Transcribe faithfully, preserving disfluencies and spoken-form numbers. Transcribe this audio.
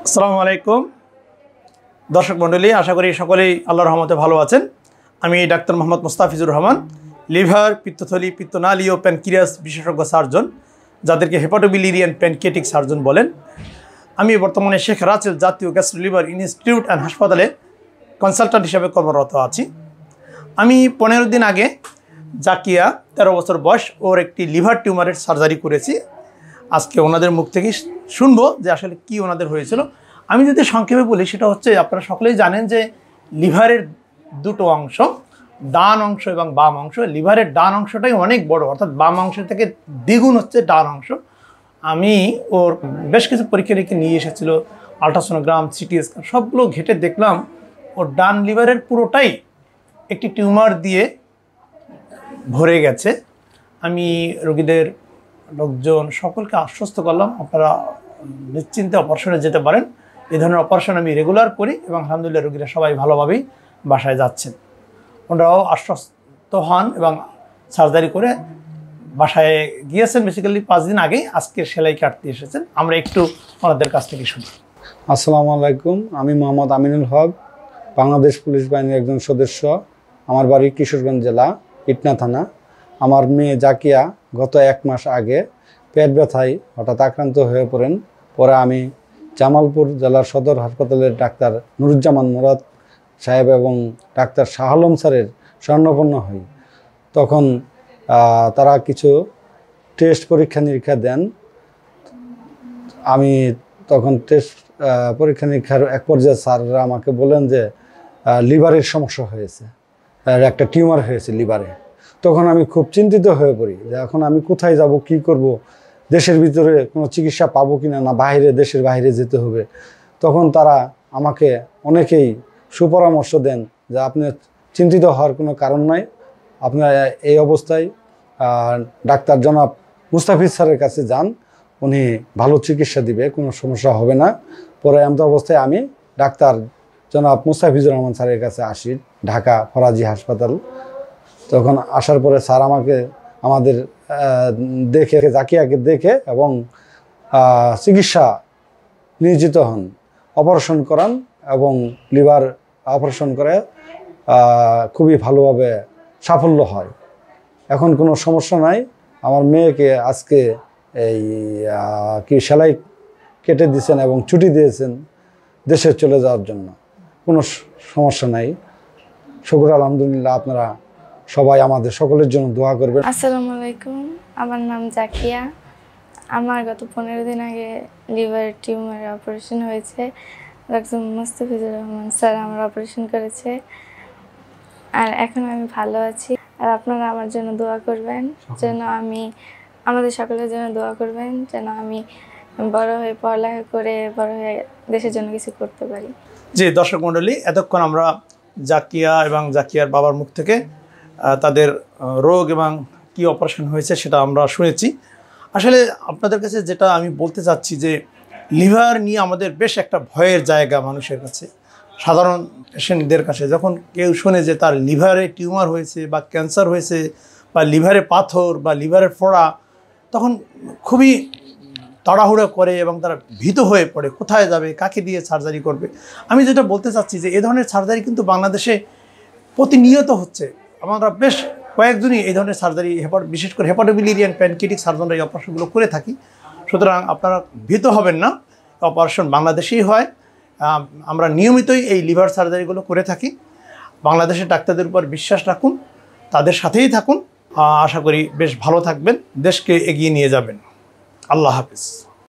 আসসালামু আলাইকুম দর্শক মণ্ডলী, আশা করি সকলেই আল্লাহর রহমতে ভালো আছেন। আমি ডাক্তার মোহাম্মদ মুস্তাফিজুর রহমান, লিভার, পিত্তথলি, পিত্তনালী ও প্যানক্রিয়াস বিশেষজ্ঞ সার্জন, যাদেরকে হেপাটোবিলিয়ারি অ্যান্ড প্যানক্রিয়াটিক সার্জন বলেন। আমি বর্তমানে শেখ রাসেল জাতীয় গ্যাস্ট্রোলিভার ইনস্টিটিউট অ্যান্ড হাসপাতালে কনসালট্যান্ট হিসেবে কর্মরত আছি। আমি পনেরো দিন আগে জাকিয়া তেরো বছর বয়স ওর একটি লিভার টিউমারের সার্জারি করেছি। আজকে ওনাদের মুখ থেকে শুনবো যে আসলে কি ওনাদের হয়েছিল। আমি যদি সংক্ষেপে বলি, সেটা হচ্ছে আপনারা সকলেই জানেন যে লিভারের দুটো অংশ, ডান অংশ এবং বাম অংশ। লিভারের ডান অংশটাই অনেক বড়, অর্থাৎ বাম অংশ থেকে দ্বিগুণ হচ্ছে ডান অংশ। আমি ওর বেশ কিছু পরীক্ষা নিরীক্ষা নিয়ে এসেছিল, আলট্রাসোনোগ্রাম, সিটি স্ক্যান, সবগুলো ঘেটে দেখলাম ওর ডান লিভারের পুরোটাই একটি টিউমার দিয়ে ভরে গেছে। আমি রোগীদের লোকজন সকলকে আশ্বস্ত করলাম, আপনারা নিশ্চিন্তে অপারেশনে যেতে পারেন। এই ধরনের অপারেশন আমি রেগুলার করি এবং আলহামদুলিল্লাহ রোগীরা সবাই ভালোভাবেই বাসায় যাচ্ছেন। ওনারাও আশ্বস্ত হন এবং সার্জারি করে বাসায় গিয়েছেন। বেসিক্যালি পাঁচ দিন আগেই আজকে সেলাই কাটতে এসেছেন। আমরা একটু ওনাদের কাছ থেকে শুনি। আসসালামু আলাইকুম, আমি মোহাম্মদ আমিনুল হক, বাংলাদেশ পুলিশ বাহিনীর একজন সদস্য। আমার বাড়ি কিশোরগঞ্জ জেলা, ইটনা থানা। আমার মেয়ে জাকিয়া গত এক মাস আগে পেট ব্যথায় হঠাৎ আক্রান্ত হয়ে পড়েন। পরে আমি জামালপুর জেলার সদর হাসপাতালের ডাক্তার নুরুজ্জামান মুরাদ সাহেব এবং ডাক্তার শাহ আলম স্যারের শরণাপন্ন হই। তখন তারা কিছু টেস্ট পরীক্ষা নিরীক্ষা দেন। আমি তখন টেস্ট পরীক্ষা নিরীক্ষার এক পর্যায়ে স্যাররা আমাকে বলেন যে লিভারের সমস্যা হয়েছে, একটা টিউমার হয়েছে লিভারে। তখন আমি খুব চিন্তিত হয়ে পড়ি যে এখন আমি কোথায় যাব, কি করব, দেশের ভিতরে কোনো চিকিৎসা পাবো কিনা, না বাইরে দেশের বাইরে যেতে হবে। তখন তারা আমাকে অনেকেই সুপরামর্শ দেন যে আপনি চিন্তিত হওয়ার কোনো কারণ নাই, আপনার এই অবস্থায় ডাক্তার জনাব মুস্তাফিজ স্যারের কাছে যান, উনি ভালো চিকিৎসা দিবে, কোনো সমস্যা হবে না। পরে এমন অবস্থায় আমি ডাক্তার জনাব মুস্তাফিজুর রহমান স্যারের কাছে আসি, ঢাকা ফরাজি হাসপাতাল। তখন আসার পরে স্যার আমাকে আমাদের দেখে, জাকিয়াকে দেখে এবং চিকিৎসা নিয়োজিত হন, অপারেশন করান এবং লিভার অপারেশন করে খুবই ভালোভাবে সাফল্য হয়। এখন কোনো সমস্যা নাই। আমার মেয়েকে আজকে এই কি সেলাই কেটে দিয়েছেন এবং ছুটি দিয়েছেন দেশে চলে যাওয়ার জন্য। কোনো সমস্যা নাই, শুকর আলহামদুলিল্লাহ। আপনারা সবাই আমাদের সকলের জন্য দোয়া করবেন। আসসালামু আলাইকুম, আমার নাম জাকিয়া। আমার গত পনেরো দিন আগে লিভার টিউমারের অপারেশন হয়েছে। ডক্টর মুস্তাফিজুর রহমান স্যার আমার অপারেশন করেছে, আর এখন আমি ভালো আছি। আর আপনারা আমার জন্য দোয়া করবেন, যেন আমি আমাদের সকলের জন্য দোয়া করবেন, যেন আমি বড় হয়ে পড়ালেখা করে বড় হয়ে দেশের জন্য কিছু করতে পারি। জি দর্শক মণ্ডলী, এতক্ষণ আমরা জাকিয়া এবং জাকিয়ার বাবার মুখ থেকে তাদের রোগ এবং কি অপারেশন হয়েছে সেটা আমরা শুনেছি। আসলে আপনাদের কাছে যেটা আমি বলতে চাচ্ছি যে লিভার নিয়ে আমাদের বেশ একটা ভয়ের জায়গা মানুষের কাছে, সাধারণ পেশেন্টদের কাছে। যখন কেউ শোনে যে তার লিভারে টিউমার হয়েছে বা ক্যান্সার হয়েছে বা লিভারে পাথর বা লিভারের ফোড়া, তখন খুবই তাড়াহুড়ো করে এবং তারা ভীত হয়ে পড়ে, কোথায় যাবে, কাকে দিয়ে সার্জারি করবে। আমি যেটা বলতে চাচ্ছি যে এ ধরনের সার্জারি কিন্তু বাংলাদেশে প্রতিনিয়ত হচ্ছে। আমরা বেশ কয়েকজনই এই ধরনের সার্জারি, হেপাট বিশেষ করে হেপাটোবিলিয়ারি অ্যান্ড প্যানক্রিয়াটিক সার্জনরা এই অপারেশনগুলো করে থাকি। সুতরাং আপনারা ভীত হবেন না, অপারেশন বাংলাদেশেই হয়। আমরা নিয়মিতই এই লিভার সার্জারিগুলো করে থাকি। বাংলাদেশের ডাক্তারদের উপর বিশ্বাস রাখুন, তাদের সাথেই থাকুন। আশা করি বেশ ভালো থাকবেন, দেশকে এগিয়ে নিয়ে যাবেন। আল্লাহ হাফিজ।